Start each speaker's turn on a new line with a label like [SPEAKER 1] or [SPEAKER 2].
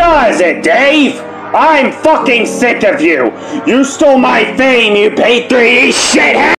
[SPEAKER 1] does it, Dave? I'm fucking sick of you! You stole my fame, you patriot shithead!